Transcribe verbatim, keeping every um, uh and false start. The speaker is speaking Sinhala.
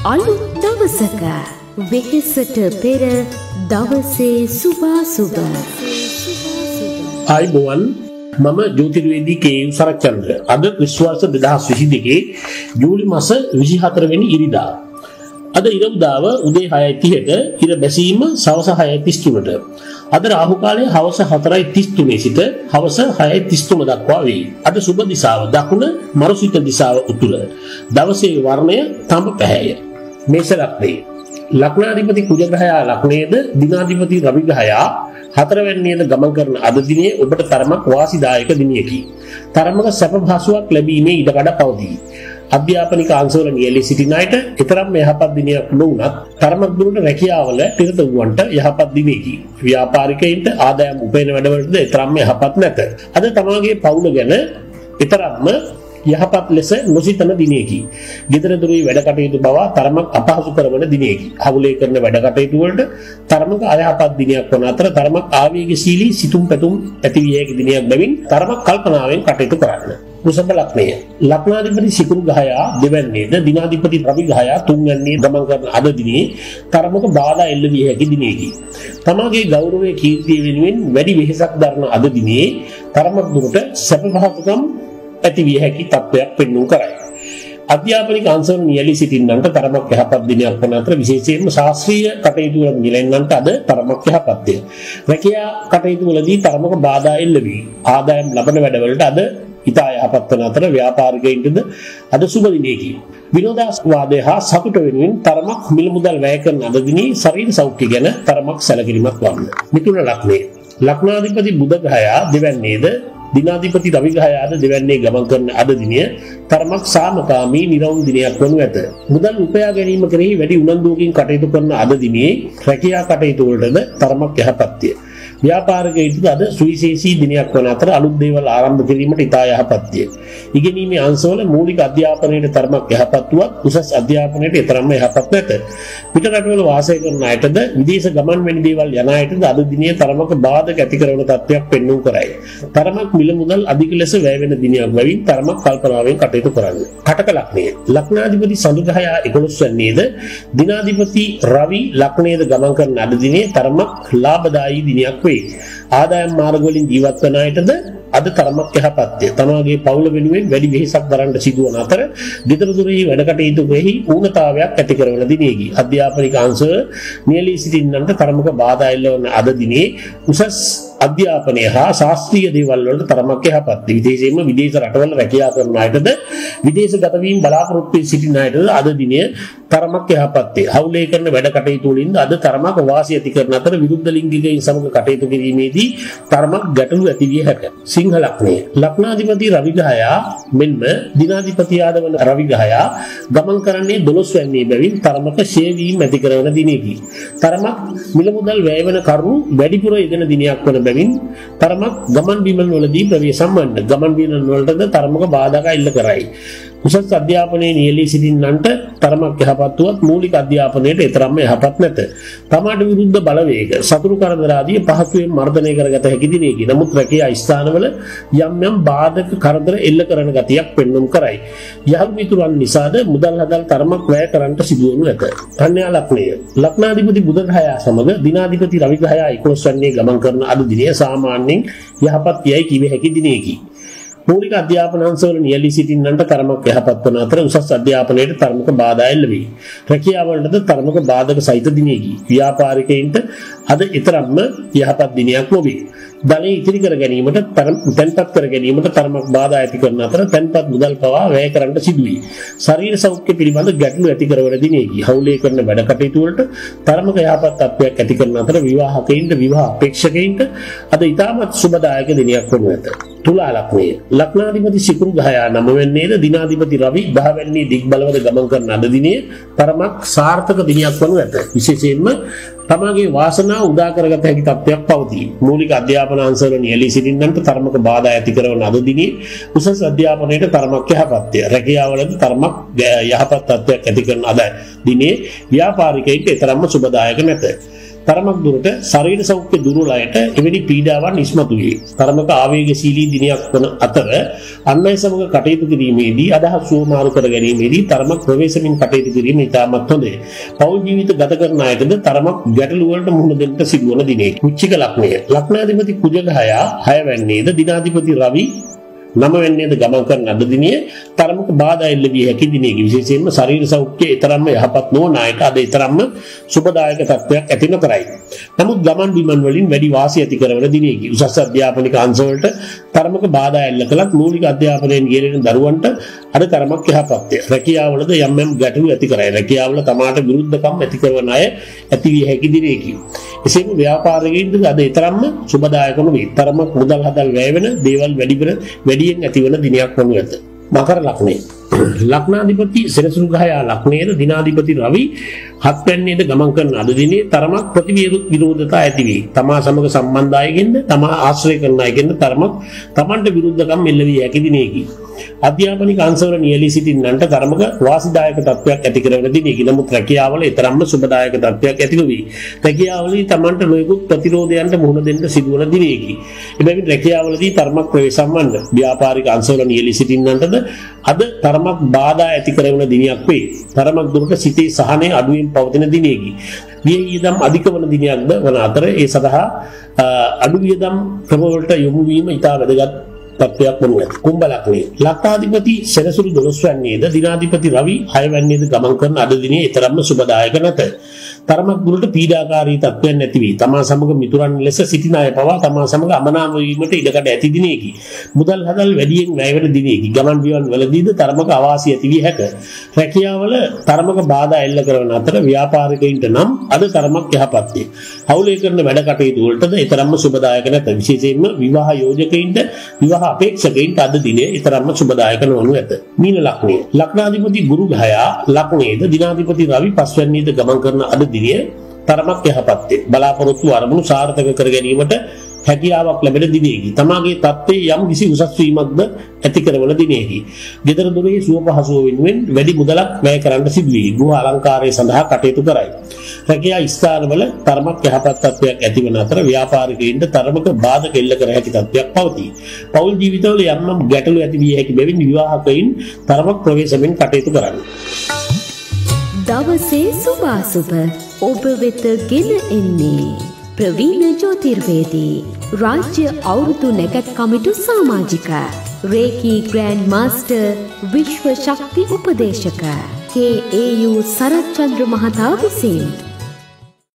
අලුත් දවසක වෙහෙසට පෙර දවසේ සුභාසුභ. ආයිබෝවන් මම ජ්‍යොතිර්වේදී කේ.යු. සරච්චන්ද්‍ර. අද විශ්වාස දෙදහස් විසි දෙකේ ජූලි මාස විසිහතර වෙනි ඉරිදා. අද ඉරවුදාව උදේ හයයි තිහට ඉර බැසීම සවස හයයි තිස් තුනට. අද රාහු කාලය හවස හතරයි තිස් තුනේ සිට හවස හයයි තිස් තුන දක්වා වේ. අද සුබ දිශාව දකුණ, මරුසිත දිශාව උතුර. දවසේ වර්ණය තඹ පැහැය. මේෂ ලග්නය. ලග්නාධිපති කුජ ග්‍රහයා ලග්නයේද දිනාධිපති රවි ග්‍රහයා හතරවැන්නේද ගමන් කරන අද දිනේ ඔබට තරමක් වාසිදායක දිනයකි. තරමක සැප පහසුවක් ලැබීමේ ඉඩකඩ පවතී. අධ්‍යාපනික අංශවල නියැලී සිටින අයට ඊතරම් යහපත් දිනයක් නොවුනත් තරමක් දුරට රැකියාවල නිරත වූවන්ට යහපත් දිනයකි. ව්‍යාපාරිකයින්ට ආදායම් උපයන වැඩවලටද ඊතරම් යහපත් නැත. අද තමාගේ පවුල ගැන ඊතරම්ම යහපත් ලෙස නොසිතන දිනයකි. ගෙදර දොරේ වැඩ කටයුතු බව තරමක් අපහසු කරන දිනයකි. හවුලේ කරන වැඩ කටයුතු වලට තරමක අයහපත් දිනයක් වන අතර තරමක් ආවේගශීලී සිතුම් පැතුම් ඇති විය හැකි දිනයක් බැවින් තරමක් කල්පනාවෙන් කටයුතු කරන්න. වෘෂභ ලග්නය. ලග්නාධිපති සිකුරු ග්‍රහයා දෙවැන්නේද දිනාධිපති රවි ග්‍රහයා තුන්වැන්නේ ගමන් කරන අද දිනේ තරමක බාධා එල්ල විය හැකි දිනයකි. තමාගේ ගෞරවයේ කීර්තිය වෙනුවෙන් වැඩි වෙහෙසක් දරන අද දිනේ තරමක් දුරට සැප පහසුකම් ඇති විය හැකි තත්ත්වයක් පෙන්වු කරයි. අධ්‍යාපනික අංශවල නියැලී සිටින්නන්ට තරමක් යහපත් දිනයක් වන අතර විශේෂයෙන්ම ශාස්ත්‍රීය කටයුතු වල නියැලෙන්නන්ට අද තරමක් යහපත්ය. රැකියා කටයුතු වලදී තරමක බාධා එල්ල වී ආදායම් ලබන වැඩවලට අද ඉතා යහපත් වන අතර ව්‍යාපාරිකයින්ටද අද සුබ දිනයකි. විනෝදාස්වාදය හා සතුට වෙනුවෙන් තරමක් මිල මුදල් වැය කරන අද දිනේ ශරීර සෞඛ්‍ය ගැන තරමක් සැලකිලිමත් වන්න. මිථුන ලග්නය. ලග්නාධිපති බුධ ග්‍රහයා දෙවැන්නේද දිනාධිපති රවි ග්‍රහයාද දෙවැන්නේ ගමන් කරන අද දිනය තරමක් සාමකාමී නිරවුල් දිනයක් වනු ඇත. මුදල් උපයා ගැනීම කෙරෙහි වැඩි උනන්දුවකින් කටයුතු කරන අද දිනේ රැකියා කටයුතු වලටද තරමක් යහපත්ය. ව්‍යාපාරිකයින්ට අද සුවිශේෂී දිනයක් වන අතර අලුත් දේවල් ආරම්භ කිරීමට ඉතා යහපත්ය. ඉගෙනීමේ අංශවල මූලික අධ්‍යාපනයට තරමක් යහපත් වුවත් උසස් අධ්‍යාපනයට තරම්ම යහපත් නැත. පිට රටවල වාසය කරන අයටද විදේශ ගමන් වැනි දේවල් යන අයටද අද දිනේ තරමක බාධක ඇති කරන තත්ත්වයක් පෙන්වු කරයි. තරමක් මිල මුදල් අධික ලෙස වැය වෙන දිනයක් බැවින් තරමක් කල්පනාවෙන් කටයුතු කරන්න. කටක ලග්නය. ලග්නාධිපති සඳු ග්‍රහයා එකොළොස් වෙනිද දිනාධිපති රවි ලග්නයේද ගමන් කරන අද දිනේ තරමක් ලාභදායී දිනයක් වේ. ආදායම් මාර්ග වලින් ජීවත් වන අයටද අද තරමක් යහපත්ය. තමාගේ පවුල වෙනුවෙන් වැඩි වෙහෙසක් දරන්න සිදුවන අතර ගෙදර දොරෙහි වැඩ කටයුතු වෙහි ඌනතාවයක් ඇති කරන දිනයකි. අධ්‍යාපනික අංශ නියැලී සිටින්නන්ට තරමක බාධා එල්ලවන අද දිනේ උසස් අධ්‍යාපනය හා ශාස්ත්‍රීය දේවල් වලට තරමක් යහපත්. විදේශයෙන්ම විදේශ රටවල රැකියා කරන අයටද විදේශගත වීම බලාපොරොත්තු වී සිටින අයටද අද දිනේ තරමක් යහපත්ය. හවුලේ කරන වැඩ කටයුතු වලින් අද තරමක් වාසිය ඇති කරන අතර විරුද්ධ ලිංගිකයින් සමග කටයුතු කිරීමේදී තරමක් ගැටලු ඇති විය හැකිය. සිංහ ලග්නය. ලග්නාධිපති රවි ග්‍රහයා මෙන්ම දිනාධිපති ආදවන රවි ග්‍රහයා ගමන් කරන්නේ දොළොස් වැන්නේ බැවින් තරමක ෂේ වීම ඇති කරන දිනයකි. තරමක් මිල මුදල් වැය වෙන කරුණු වැඩිපුර යෙදෙන දිනයක් වන බැවින් තරමක් ගමන් බිමන් වලදී ප්‍රවේශම් වන්න. ගමන් බිමන් වලටද තරමක බාධා එල්ල කරයි. උසස් අධ්‍යාපනයේ නියැලී සිටින්නන්ට තරමක් යහපත් වුවත් මූලික අධ්‍යාපනයට තරම්ම යහපත් නැත. තමාට විරුද්ධ බලවේග සතුරු කරදර ආදී පහසුවෙන් මර්ධනය කරගත හැකි දිනයකි. නමුත් රැකියා ස්ථානවල යම් යම් බාධක කරදර එල්ල කරන ගතියක් පෙන්වුම් කරයි. යහළු මිතුරන් නිසාද මුදල් හදල් තරමක් වැය කරන්නට සිදුවනු ඇත. කන්‍යා ලග්නය. ලග්නාධිපති බුධ ග්‍රහයා සමග දිනාධිපති රවි ග්‍රහයා එකොළොස් වෙනිදා ගමන් කරන අද දිනය සාමාන්‍යයෙන් යහපත් යයි කිව හැකි දිනයකි. මූලික අධ්‍යාපන අංශවල නියැලී සිටින්නන්ට තරමක් යහපත් වන අතර උසස් අධ්‍යාපනයට තරමක බාධා එල්ල වේ. රැකියාවලටද තරමක බාධක සහිත දිනයකි. ව්‍යාපාරිකයින්ට අද ඊතරම්ම යහපත් දිනයක් නොවේ. ධනෙ ඉතිරි කර ගැනීමට තැන්පත් කර ගැනීමට තරමක් බාධා ඇති කරන අතර තැන්පත් මුදල් පවා වැය කරන්නට සිදුවේ. ශරීර සෞඛ්‍ය පිළිබඳ ගැටලු ඇති කරන දිනයකි. හවුලේ කරන වැඩ කටයුතු වලට තරමක යහපත් තත්ත්වයක් ඇති කරන අතර විවාහකයින්ට විවාහ අපේක්ෂකයින්ට අද ඉතාමත් සුබදායක දිනයක් වනු ඇත. තුලා ලග්නය. ලග්නාධිපති සිකුරු ග්‍රහයා නම වෙන්නේද දිනාධිපති රවි දහවැන්නේ දිග් බලවද ගමන් කරන අද දිනේ තරමක් සාර්ථක දිනයක් වනු ඇත. විශේෂයෙන්ම තමාගේ වාසනාව උදා කරගත හැකි තත්ත්වයක් පවතී. මූලික අධ්‍යාපන අංශවල නියැලී සිටින්නන්ට තරමක බාධා ඇති කරන අද දිනේ උසස් අධ්‍යාපනයට තරමක් යහපත්ය. රැකියාවලද තරමක් යහපත් තත්ත්වයක් ඇති කරන අද දිනේ ව්‍යාපාරිකයින්ට තරම්ම සුබදායක නැත. තරමක් දුරට ශරීර සෞඛ්‍ය දුර්වල අයට එවැනි පීඩාවන් ඉස්මතු වේ. තරමක ආවේගශීලී දිනයක් වන අතර අන් අය සමග කටයුතු කිරීමේදී අදහස් සුවමාරු කර ගැනීමේදී තරමක් ප්‍රවේශමින් කටයුතු කිරීම ඉතාමත් හොඳයි. පෞල් ජීවිත ගත කරන අයටද තරමක් ගැටලු වලට මුහුණ දෙන්න සිදුවන දිනයකි. වෘශ්චික ලග්නය. ලග්නාධිපති කුජ ග්‍රහයා හය වැන්නේද දිනාධිපති රවි නම වෙන්නේද ගමන් කරන අද දිනේ තරමක බාධා එල්ල විය හැකි දිනයක විශේෂයෙන්ම ශරීර සෞඛ්‍යය තරම්ම යහපත් නොවන අයට අද තරම්ම සුබදායක තත්ත්වයක් ඇති නොකරයි. නමුත් ගමන් බිමන් වලින් වැඩි වාසිය ඇති කරන දිනයක උසස් අධ්‍යාපනික අංශ වලට තරමක බාධා එල්ල කළත් මූලික අධ්‍යාපනයෙන් ගෙරෙන දරුවන්ට අද තරමක් යහපත්ය. රැකියාවලද යම් යම් ගැටලු ඇති කරයි. රැකියාවල තමාට විරුද්ධකම් ඇති කරන අය ඇති විය හැකි දිනයකි. එසේම ව්‍යාපාරිකයින්ද අද තරම්ම සුබදායක නොවේ. තරමක් මුදල් හදල් වැය වෙන දේවල් වැඩි වෙන වැඩියෙන් ඇතිවන දිනයක් වනු ඇත. මකර ලග්නය. ලග්නාධිපති සෙනසුරු ග්‍රහයා ලග්නයේද දිනාධිපති රවි හත් වැන්නේද ගමන් කරන අද දිනේ තරමක් ප්‍රතිවිරෝධතා ඇති වේ. තමා සමග සම්බන්ධ අයගෙන්ද තමා ආශ්‍රය කරන අයගෙන්ද තරමක් තමන්ට විරුද්ධකම් එල්ල වී හැකි දිනයකි. අධ්‍යාපනික අංශවල නියැලී සිටින්නන්ට තරමක වාසිදායක තත්ත්වයක් ඇති කරන දිනයකි. නමුත් රැකියාවල තරම්ම සුබදායක තත්ත්වයක් ඇති නොවේ. රැකියාවලදී තමන්ට නොයෙකුත් ප්‍රතිරෝධයන්ට මුහුණ දෙන්න සිදුවන දිනයකි. එබැවින් රැකියාවලදී තරමක් ප්‍රවේශම් වන්න ව්‍යාපාරික අංශවල නියැලී සිටින්නන්ටද අද තරමක් බාධා ඇති කරන දිනයක් වේ. තරමක් දුරට සිතේ සහනය අඩුවෙන් පවතින දිනයකි. වියදම් අධික වන දිනයක්ද වන අතර ඒ සඳහා අඩු වියදම් ක්‍රම වලට යොමු වීම ඉතා වැදගත් තත්ත්වයක් වනු ඇත. කුම්භ ලග්නය. ලග්නාධිපති සෙනසුරු දොළොස් වැන්නේද දිනාධිපති රවි හය වැන්නේද ගමන් කරන අද දිනේ තරම්ම සුබදායක නැත. තරමක් දුරට පීඩාකාරී තත්ත්වයන් නැති වී තමා සමග මිතුරන් ලෙස සිටින අය පවා තමා සමග අමනාප වීමට ඉඩකඩ ඇති දිනයකි. මුදල් හදල් වැඩියෙන් වැය වෙන දිනයකි. ගමන් බිමන් වලදීද තරමක අවාසිය ඇති විය හැක. රැකියාවල තරමක බාධා එල්ල කරන අතර ව්‍යාපාරිකයින්ට නම් අද තරමක් යහපත්ය. හවුලේ කරන වැඩ කටයුතු වලටද ඒ තරම්ම සුබදායක නැත. විශේෂයෙන්ම විවාහ යෝජකයින්ට විවාහ අපේක්ෂකයින්ට අද දිනේ ඒ තරම්ම සුබදායක නොවනු ඇත. මීන ලග්නය. ලග්නාධිපති ගුරු ග්‍රහයා ලග්නයේද දිනාධිපති රවි පස් වැන්නේද ගමන් කරන අද දිනේ තරමක් යහපත්ය. බලාපොරොත්තු අරමුණු සාර්ථක කර ගැනීමට හැකියාවක් ලැබෙන දිනයකි. තමාගේ තත්ත්වයේ යම් කිසි උසස් වීමක්ද ඇති කරන දිනයකි. ගෙදර දොරේ සුව පහසුව වෙනුවෙන් වැඩි මුදලක් වැය කරන්න සිදු වේ. ගෘහ අලංකාරය සඳහා කටයුතු කරයි. රැකියා ස්ථානවල තරමක් යහපත් තත්ත්වයක් ඇති වන අතර ව්‍යාපාරිකයින්ට තරමක බාධක එල්ල කර හැකි තත්ත්වයක් පවතී. පෞල් ජීවිතවල යම් යම් ගැටලු ඇති විය හැකි බැවින් විවාහකයින් තරමක් ප්‍රවේශමෙන් කටයුතු කරන්න. දවසේ සුභාසුභ ඔබ වෙත ගෙන එන්නේ ප්‍රවීණ ජ්‍යොතිර්වේදී රාජ්‍ය අවුරුදු නැකත් කමිටු සමාජික රේකී ග්‍රෑන්ඩ් මාස්ටර් විශ්ව ශක්ති උපදේශක කේ ඒ යූ සරච්චන්ද්‍ර මහතා විසින්